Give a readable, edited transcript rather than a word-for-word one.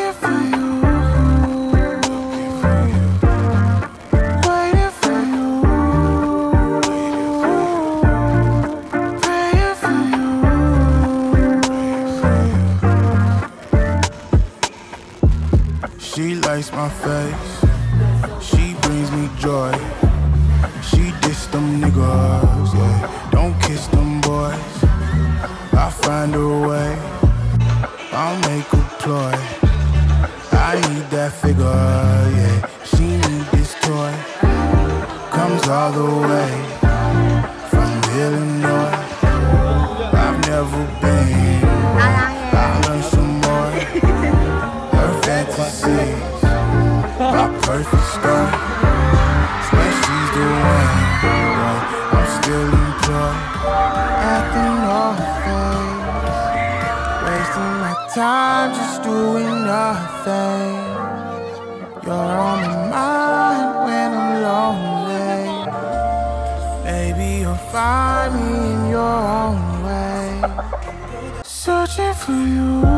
Waiting for you. Waiting for you. Praying for you. She likes my face. She brings me joy. She diss them niggas, yeah. Don't kiss them boys. I find a way. I'll make a ploy. I need that figure, yeah. She need this toy. Comes all the way from Illinois. I've never been. I'll learn some more. Her fantasies, my perfect storm. Swear she's the one, but I'm still employed at the Northface. Wasting my time just doing nothing. You're on my mind when I'm lonely. Maybe you'll find me in your own way. Searching for you.